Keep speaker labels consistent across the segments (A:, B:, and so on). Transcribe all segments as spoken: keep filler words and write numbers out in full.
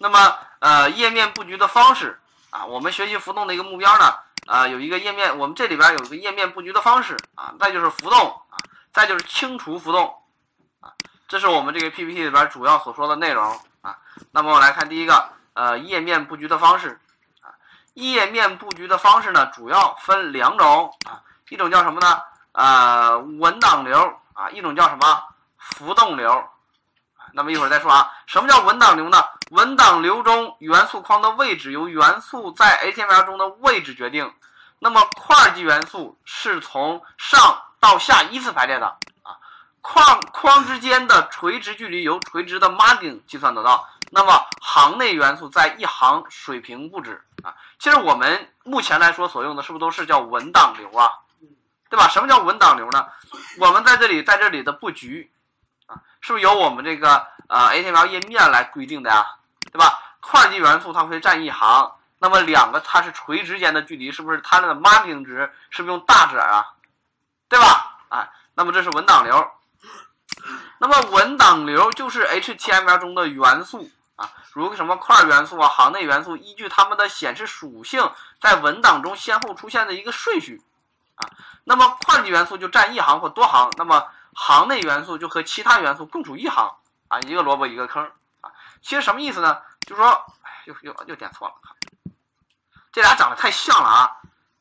A: 那么呃页面布局的方式啊，我们学习浮动的一个目标呢，啊、呃、有一个页面，我们这里边有一个页面布局的方式啊，再就是浮动啊，再就是清除浮动啊，这是我们这个 P P T 里边主要所说的内容啊。那么我来看第一个呃页面布局的方式啊，页面布局的方式呢主要分两种啊，一种叫什么呢？呃文档流啊，一种叫什么？浮动流。那么一会儿再说啊，什么叫文档流呢？文档流中元素框的位置由元素在 H T M L 中的位置决定。那么块级元素是从上到下依次排列的啊，框框之间的垂直距离由垂直的 margin 计算得到。那么行内元素在一行水平布置啊。其实我们目前来说所用的是不是都是叫文档流啊？对吧？什么叫文档流呢？我们在这里在这里的布局。是不是由我们这个呃 H T M L 页面来规定的呀？对吧？块级元素它会占一行，那么两个它是垂直间的距离，是不是它的 margin 值是不是用大写啊？对吧？啊，那么这是文档流。那么文档流就是 H T M L 中的元素啊，如什么块元素啊、行内元素，依据它们的显示属性，在文档中先后出现的一个顺序啊。那么块级元素就占一行或多行，那么行内元素就和其他元素共处一行啊，一个萝卜一个坑啊。其实什么意思呢？就是说，哎，又又又点错了，这俩长得太像了啊！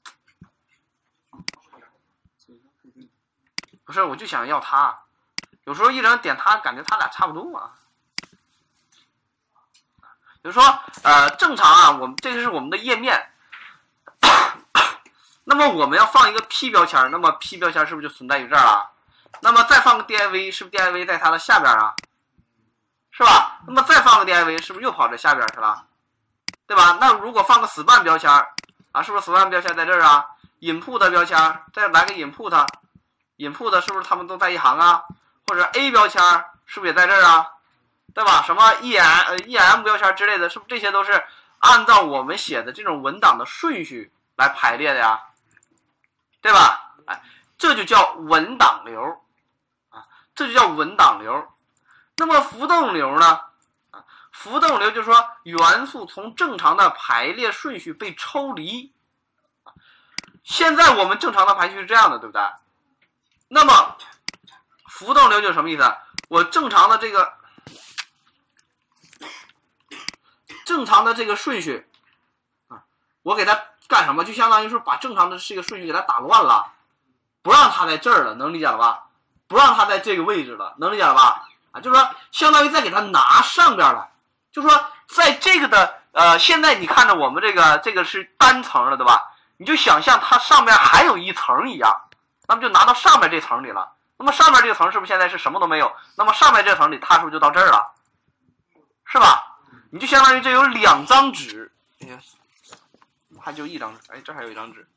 A: 不是，我就想要它，有时候一人点它，感觉它俩差不多啊。比如说，呃，正常啊，我们这个是我们的页面，那么我们要放一个 P 标签，那么 P 标签是不是就存在于这儿了？那么再放个 D I V， 是不是 D I V 在它的下边啊？是吧？那么再放个 D I V， 是不是又跑这下边去了？对吧？那如果放个 span 标签啊，是不是 span 标签在这儿啊 ？input 标签，再来个 input，input 是不是他们都在一行啊？或者 A 标签是不是也在这儿啊？对吧？什么 E M 呃 E M 标签之类的，是不是这些都是按照我们写的这种文档的顺序来排列的呀？对吧？哎，这就叫文档流。这就叫文档流。那么浮动流呢？啊，浮动流就是说元素从正常的排列顺序被抽离。现在我们正常的排序是这样的，对不对？那么浮动流就是什么意思？我正常的这个正常的这个顺序啊，我给它干什么？就相当于说把正常的这个顺序给它打乱了，不让它在这儿了，能理解了吧？不让它在这个位置了，能理解了吧？啊，就是说，相当于再给它拿上边来，就是说，在这个的呃，现在你看着我们这个这个是单层了，对吧？你就想象它上面还有一层一样，那么就拿到上面这层里了。那么上面这个层是不是现在是什么都没有？那么上面这层里它是不是就到这儿了？是吧？你就相当于这有两张纸，哎呀，还就一张纸，哎，这还有一张纸，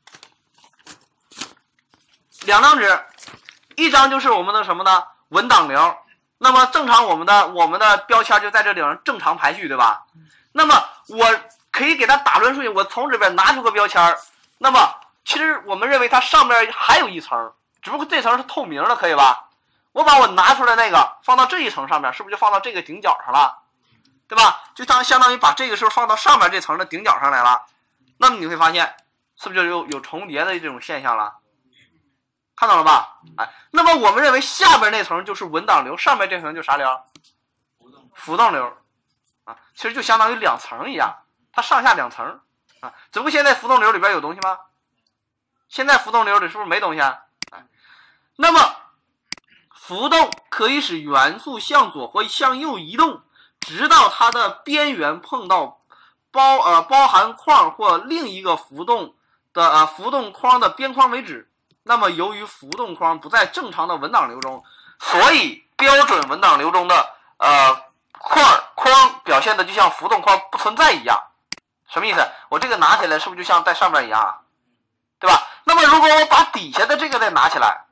A: 两张纸。一张就是我们的什么呢？文档流。那么正常我们的我们的标签就在这里边正常排序，对吧？那么我可以给它打乱顺序，我从这边拿出个标签，那么其实我们认为它上面还有一层，只不过这层是透明的，可以吧？我把我拿出来那个放到这一层上面，是不是就放到这个顶角上了？对吧？就当相当于把这个是放到上面这层的顶角上来了。那么你会发现，是不是就有有重叠的这种现象了？看到了吧？哎，那么我们认为下边那层就是文档流，上面这层就啥流？浮动流啊，其实就相当于两层一样，它上下两层啊。只不过现在浮动流里边有东西吗？现在浮动流里是不是没东西啊？哎，那么浮动可以使元素向左或向右移动，直到它的边缘碰到包呃包含框或另一个浮动的呃浮动框的边框为止。那么由于浮动框不在正常的文档流中，所以标准文档流中的呃块框表现的就像浮动框不存在一样。什么意思？我这个拿起来是不是就像在上面一样啊？对吧？那么如果我把底下的这个再拿起来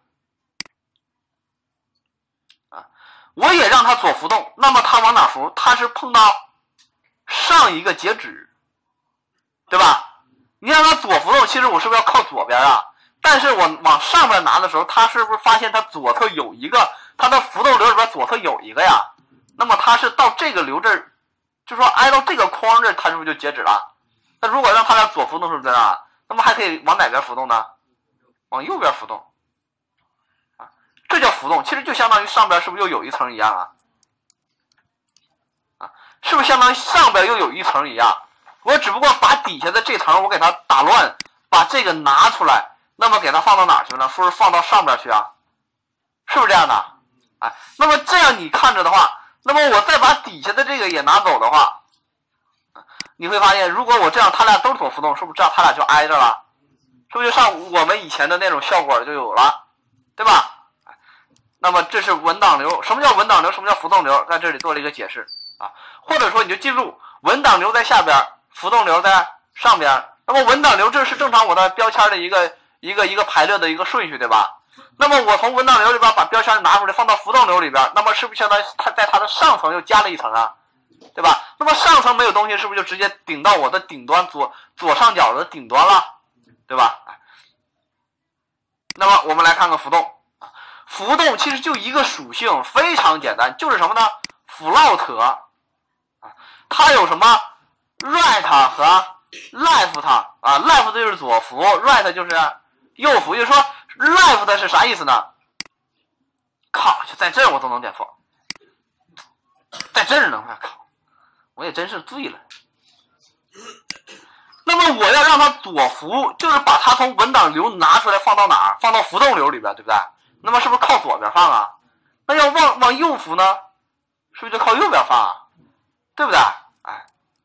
A: 啊，我也让它左浮动，那么它往哪浮？它是碰到上一个截止，对吧？你让它左浮动，其实我是不是要靠左边啊？但是我往上面拿的时候，它是不是发现它左侧有一个，它的浮动流里边左侧有一个呀？那么它是到这个流这儿就说挨到这个框这，它是不是就截止了？那如果让它俩左浮动，是不是这样？那么还可以往哪边浮动呢？往右边浮动，啊，这叫浮动，其实就相当于上边是不是又有一层一样啊？啊，是不是相当于上边又有一层一样？我只不过把底下的这层我给它打乱，把这个拿出来，那么给它放到哪去了？是不是放到上边去啊？是不是这样的？哎，那么这样你看着的话，那么我再把底下的这个也拿走的话，你会发现，如果我这样，它俩都是左浮动，是不是这样它俩就挨着了？是不是就像我们以前的那种效果就有了，对吧？那么这是文档流，什么叫文档流？什么叫浮动流？在这里做了一个解释啊，或者说你就记住，文档流在下边，浮动流在上边。那么文档流这是正常我的标签的一个一个一个排列的一个顺序，对吧？那么我从文档流里边把标签拿出来放到浮动流里边，那么是不是相当于它在它的上层又加了一层啊？对吧？那么上层没有东西，是不是就直接顶到我的顶端左左上角的顶端了？对吧？那么我们来看看浮动，浮动其实就一个属性，非常简单，就是什么呢 ？float 啊，它有什么 right 和 left 啊 ，left 就是左浮 ，right 就是右浮，也就是说 left 是啥意思呢？靠，就在这儿我都能点错，在这儿能靠，我也真是醉了。那么我要让它左浮，就是把它从文档流拿出来放到哪儿？放到浮动流里边，对不对？那么是不是靠左边放啊？那要往往右浮呢？是不是就靠右边放啊？对不对？哎，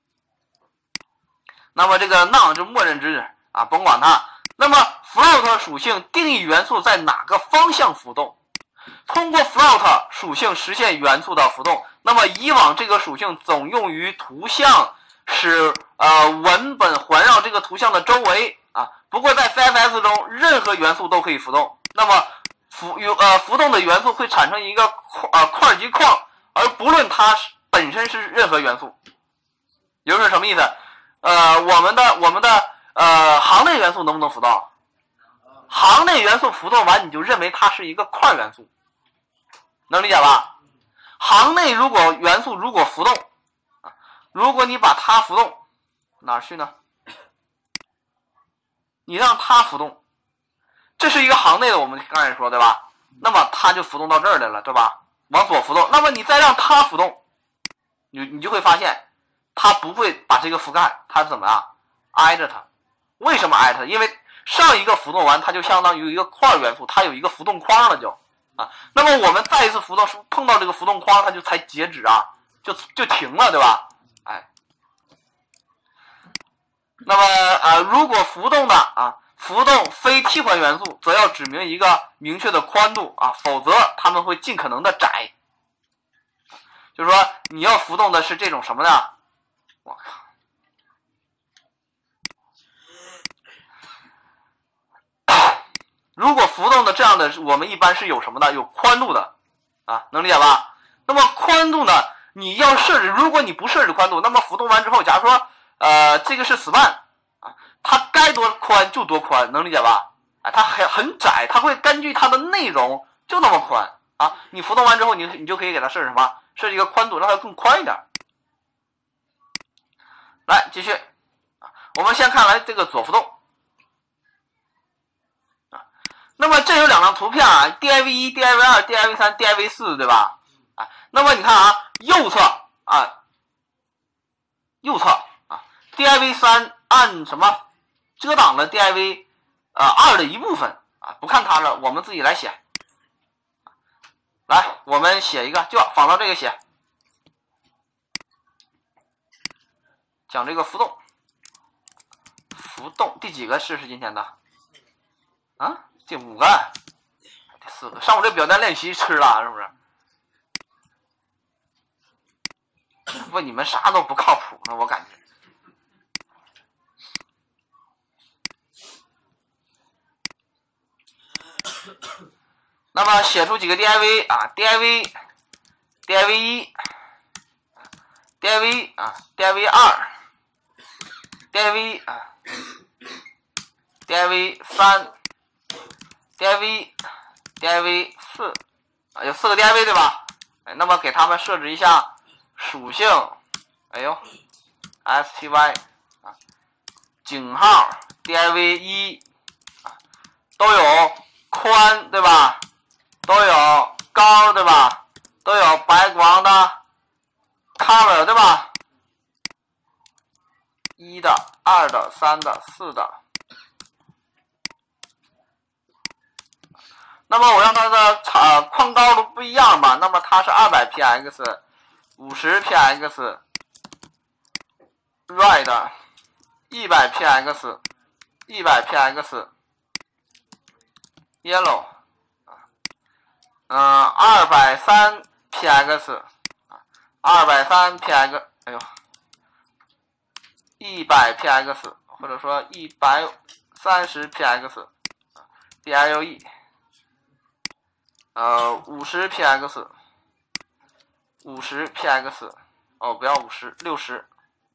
A: 那么这个 none 就默认之啊，甭管它。那么 float 属性定义元素在哪个方向浮动？通过 float 属性实现元素的浮动。那么以往这个属性总用于图像，使呃文本环绕这个图像的周围啊。不过在 C S S 中，任何元素都可以浮动。那么浮有呃浮动的元素会产生一个呃块级框，而不论它本身是任何元素。也就是什么意思？呃，我们的我们的呃行内元素能不能浮动？行内元素浮动完，你就认为它是一个块元素，能理解吧？行内如果元素如果浮动，如果你把它浮动哪儿去呢？你让它浮动，这是一个行内的，我们刚才说对吧？那么它就浮动到这儿来了，对吧？往左浮动，那么你再让它浮动，你你就会发现，它不会把这个覆盖，它是怎么样？挨着它。为什么挨着它？因为上一个浮动完，它就相当于一个块元素，它有一个浮动框了就啊。那么我们再一次浮动，是不是碰到这个浮动框，它就才截止啊，就就停了，对吧？哎，那么呃，如果浮动的啊，浮动非替换元素，则要指明一个明确的宽度啊，否则它们会尽可能的窄。就是说，你要浮动的是这种什么呢？我靠！如果浮动的这样的，我们一般是有什么的？有宽度的啊，能理解吧？那么宽度呢，你要设置，如果你不设置宽度，那么浮动完之后，假如说呃这个是 span 啊，它该多宽就多宽，能理解吧？啊，它很很窄，它会根据它的内容就那么宽啊。你浮动完之后，你你就可以给它设置什么？设置一个宽度，让它更宽一点。来继续啊，我们先看来这个左浮动。那么这有两张图片啊 ，D I V 一、D I V 二、D I V 三、D I V 四，对吧？啊，那么你看啊，右侧啊，右侧啊 ，D I V 三按什么遮挡了 D I V 呃二的一部分啊，不看它了，我们自己来写。来，我们写一个，就仿照这个写，讲这个浮动，浮动第几个试试今天的？啊？第五个，第四个，上午这表单练习吃了是不是？问你们啥都不靠谱呢，我感觉。那么写出几个 D I V 啊 ，D I V，D I V 一 ，D I V 啊 ，D I V 二 ，D I V 啊 ，D I V 三。D I V、D I V 四啊，有四个 D I V 对吧？哎，那么给他们设置一下属性， 哎呦 ，S T Y 啊，井号 D I V 一啊，都有宽对吧？都有高对吧？都有background 的 color 对吧？一的、二的、三的、四的。那么我让它的呃框高度不一样吧，那么它是 二百 P X、五十 P X、Red、一百 P X、一百 P X、Yellow 嗯，二百三 P X 啊，二百三 P X， 哎呦，一百 P X 或者说一百三十 P X B L E， 呃，五十 P X， 五十 P X， 哦，不要五十，六十，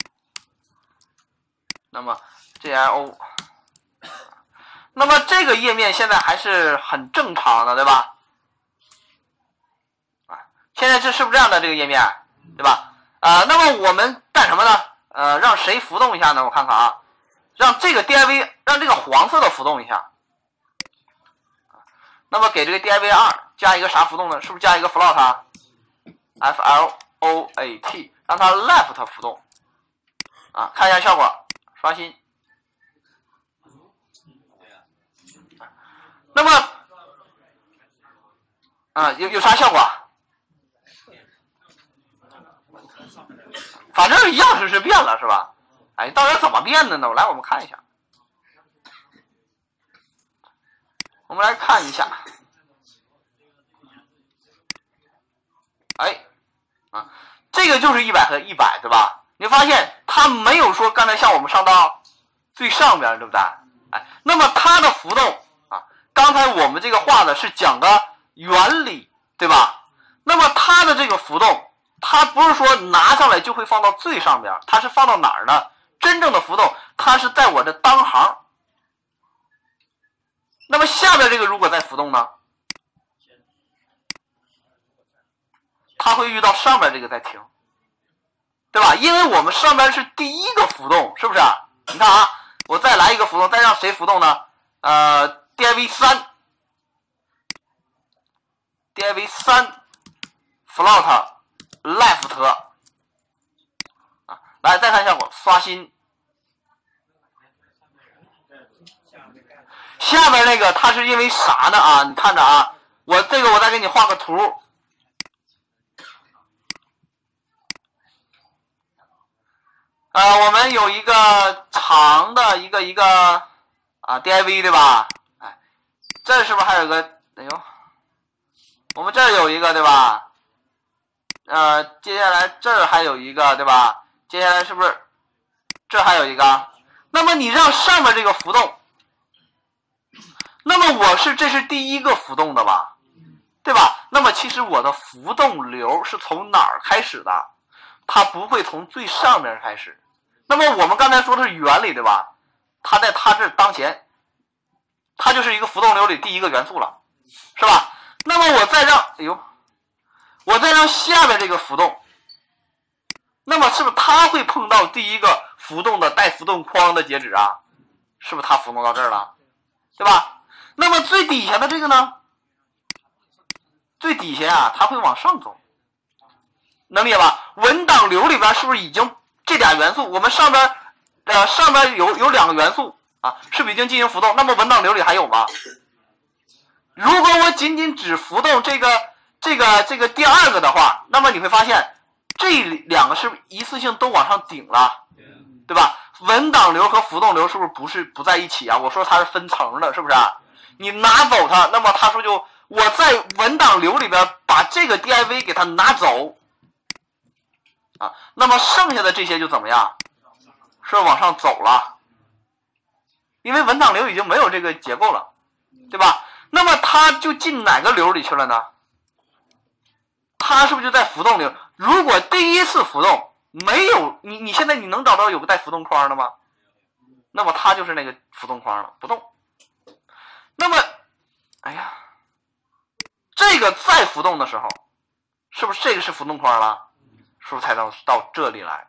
A: 那么 G I O， 那么这个页面现在还是很正常的，对吧？现在这是不是这样的这个页面，对吧？呃，那么我们干什么呢？呃，让谁浮动一下呢？我看看啊，让这个 D I V， 让这个黄色的浮动一下。那么给这个 D I V 二加一个啥浮动呢？是不是加一个 float？F L O A T， 让它 left 浮动。啊，看一下效果，刷新。那么，啊，有有啥效果？反正样式是变了，是吧？哎，到底怎么变的呢？来，我们看一下。我们来看一下。哎，啊，这个就是一百和一百，对吧？你发现它没有说刚才像我们上到最上边，对不对？哎，那么它的浮动啊，刚才我们这个画的是讲的原理，对吧？那么它的这个浮动。它不是说拿上来就会放到最上边，它是放到哪儿呢？真正的浮动，它是在我的当行。那么下边这个如果再浮动呢？它会遇到上边这个再停，对吧？因为我们上边是第一个浮动，是不是？你看啊，我再来一个浮动，再让谁浮动呢？呃 ，D I V 三 ，D I V 三 ，float。left 啊，来再看效果，刷新。下边那个它是因为啥呢啊？你看着啊，我这个我再给你画个图。呃，我们有一个长的一个一个啊 D I V 对吧？哎，这是不是还有个？哎呦，我们这儿有一个对吧？呃，接下来这儿还有一个，对吧？接下来是不是这还有一个？那么你让上面这个浮动，那么我是这是第一个浮动的吧，对吧？那么其实我的浮动流是从哪儿开始的？它不会从最上面开始。那么我们刚才说的是原理，对吧？它在它这当前，它就是一个浮动流里第一个元素了，是吧？那么我再让，哎呦。我再让下边这个浮动，那么是不是它会碰到第一个浮动的带浮动框的截止啊？是不是它浮动到这儿了，对吧？那么最底下的这个呢？最底下啊，它会往上走，能理解吧？文档流里边是不是已经这俩元素？我们上边呃上边有有两个元素啊，是不是已经进行浮动？那么文档流里还有吗？如果我仅仅只浮动这个。这个这个第二个的话，那么你会发现这两个是不是一次性都往上顶了，对吧？文档流和浮动流是不是不是不在一起啊？我说它是分层的，是不是？你拿走它，那么它说就我在文档流里边把这个 D I V 给它拿走啊，那么剩下的这些就怎么样？是往上走了，因为文档流已经没有这个结构了，对吧？那么它就进哪个流里去了呢？它是不是就在浮动流？如果第一次浮动没有你，你现在你能找到有个带浮动框的吗？那么它就是那个浮动框了，不动。那么，哎呀，这个再浮动的时候，是不是这个是浮动框了？是不是才到到这里来？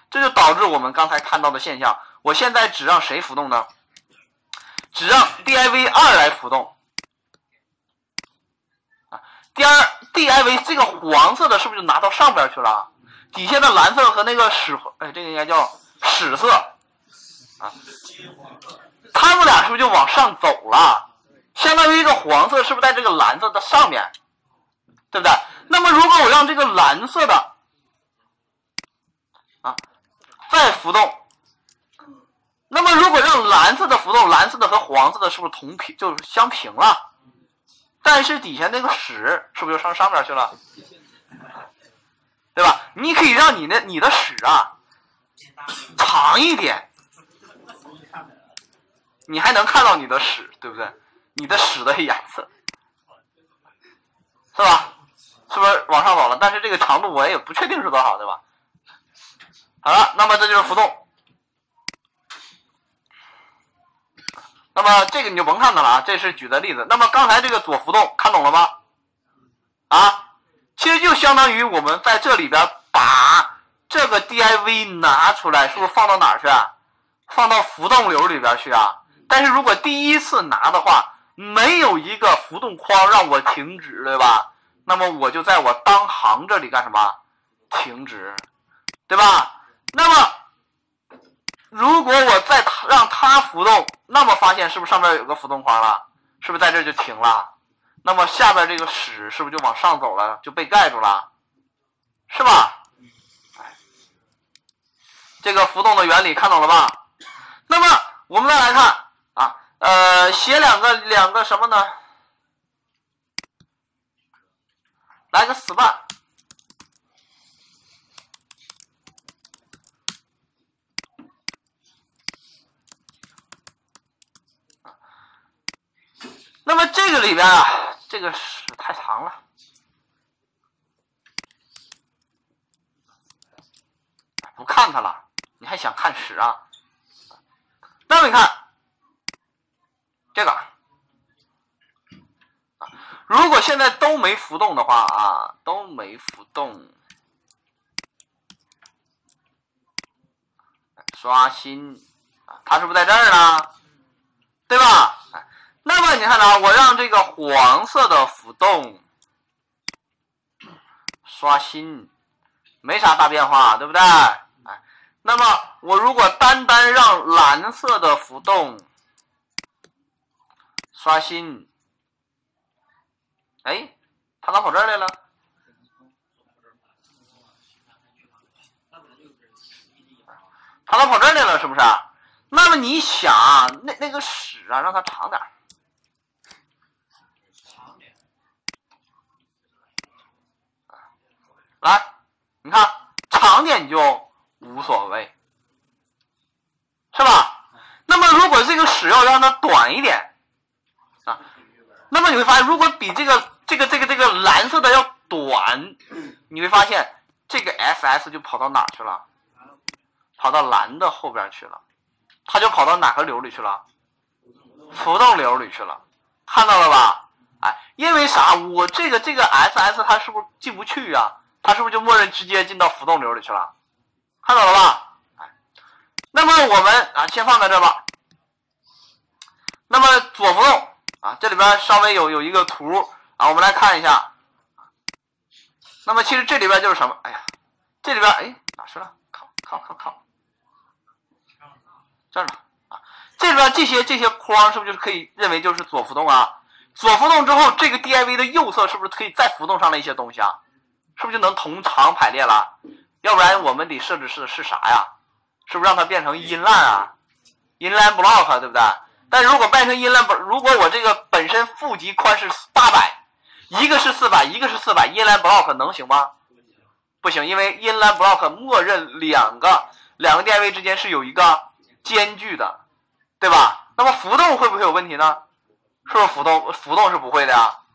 A: 这就导致我们刚才看到的现象。我现在只让谁浮动呢？只让 D I V 二来浮动。啊 ，D I D I V 这个黄色的是不是就拿到上边去了？底下的蓝色和那个屎，哎，这个应该叫屎色啊，他们俩是不是就往上走了？相当于这个黄色是不是在这个蓝色的上面？对不对？那么如果我让这个蓝色的啊再浮动，那么如果让蓝色的浮动，蓝色的和黄色的是不是同平，就是相平了？但是底下那个屎是不是就上上面去了？对吧？你可以让你的你的屎啊长一点，你还能看到你的屎，对不对？你的屎的颜色，是吧？是不是往上走了？但是这个长度我也不确定是多少，对吧？好了，那么这就是浮动。那么这个你就甭看它了啊，这是举的例子。那么刚才这个左浮动看懂了吗？啊？其实就相当于我们在这里边把这个 D I V 拿出来，是不是放到哪儿去啊？放到浮动流里边去啊？但是如果第一次拿的话，没有一个浮动框让我停止，对吧？那么我就在我当行这里干什么？停止，对吧？那么如果我再让它浮动，那么发现是不是上面有个浮动框了？是不是在这就停了？那么下边这个屎是不是就往上走了，就被盖住了，是吧？这个浮动的原理看懂了吧？那么我们再来看啊，呃，写两个两个什么呢？来个 span。那么这个里边啊，这个是太长了，不看它了，你还想看屎啊？那么你看这个，如果现在都没浮动的话啊，都没浮动，刷新啊，它是不是在这儿呢？对吧？那么你看啊，我让这个黄色的浮动刷新，没啥大变化，对不对？哎，那么我如果单单让蓝色的浮动刷新，哎，它咋跑这儿来了？它咋跑这儿来了？是不是？那么你想，那那个屎啊，让它长点。来，你看长点你就无所谓，是吧？那么如果这个屎要让它短一点啊，那么你会发现，如果比这个这个这个这个蓝色的要短，你会发现这个 S S 就跑到哪儿去了？跑到蓝的后边去了，它就跑到哪个流里去了？浮动流里去了，看到了吧？哎，因为啥？我这个这个 S S 它是不是进不去啊？它是不是就默认直接进到浮动流里去了？看到了吧？那么我们啊，先放在这吧。那么左浮动啊，这里边稍微有有一个图啊，我们来看一下。那么其实这里边就是什么？哎呀，这里边哎哪去了？靠靠靠靠，这儿呢啊，这里边这些这些框是不是就是可以认为就是左浮动啊？左浮动之后，这个 D I V 的右侧是不是可以再浮动上来一些东西啊？是不是就能同长排列了？要不然我们得设置是是啥呀？是不是让它变成 inline 啊 ？inline block 对不对？但如果变成 inline， 如果我这个本身负极宽是八百，一个是四百，一个是四百 ，inline block 能行吗？不行，因为 inline block 默认两个两个 D I V 之间是有一个间距的，对吧？那么浮动会不会有问题呢？是不是浮动浮动是不会的呀？